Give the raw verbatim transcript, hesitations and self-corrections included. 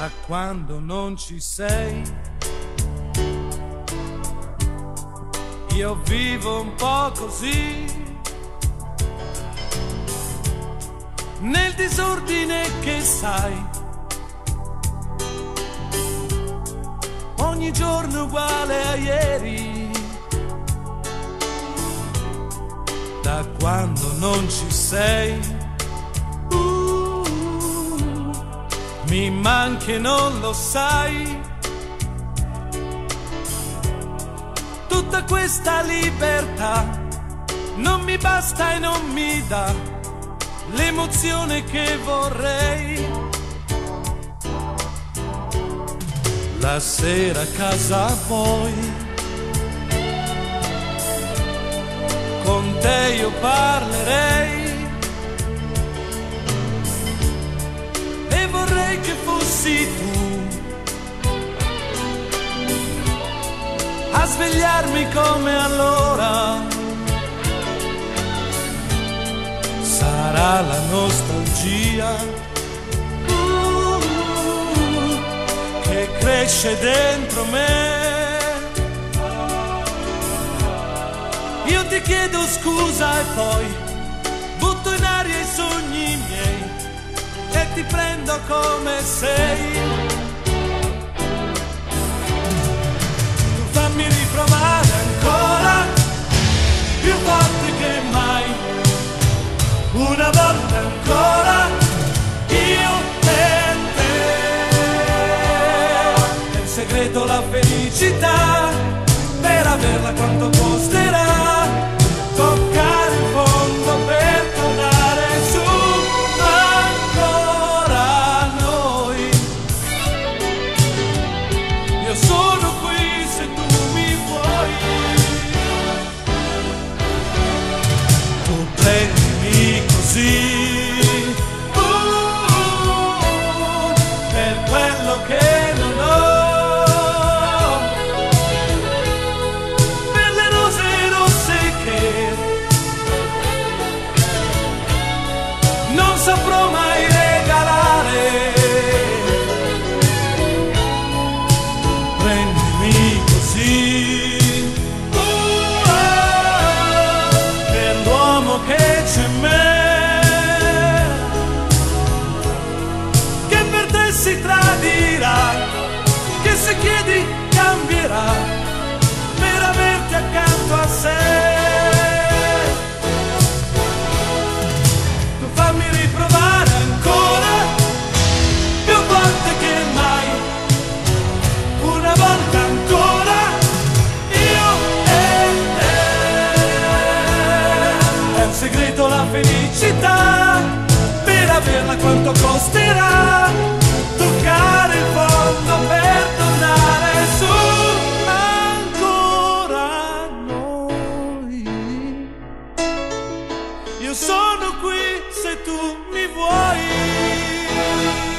da quando non ci sei. Io vivo un po' così, nel disordine che sai, ogni giorno uguale a ieri, da quando non ci sei. Mi manchi e non lo sai, tutta questa libertà non mi basta e non mi dà l'emozione che vorrei. La sera a casa poi, con te io parlerei, vorrei che fossi tu a svegliarmi come allora. Sarà la nostalgia uh, che cresce dentro me. Io ti chiedo scusa e poi butto in aria i sogni miei e ti prendo come sei. Tu fammi riprovare ancora, più forte che mai, una volta ancora, io e te. È il segreto la felicità, per averla quanto costerà, toccare il fondo per tornare su. Sono qui se tu mi vuoi, tu prendimi così, uh, per quello che non ho, per le rose rosse che non saprò mai regalare. Prendimi così, uh, uh, per l'uomo che c'è in me, che per te si tradirà, che se chiedi cambierà, per averti accanto a sé. Tu fammi riprovare ancora, più volte che mai, una volta ancora, io e te. È un segreto la felicità, per averla quanto costerà, toccare il fondo per tornare su. Ancora noi, io sono qui se tu mi vuoi.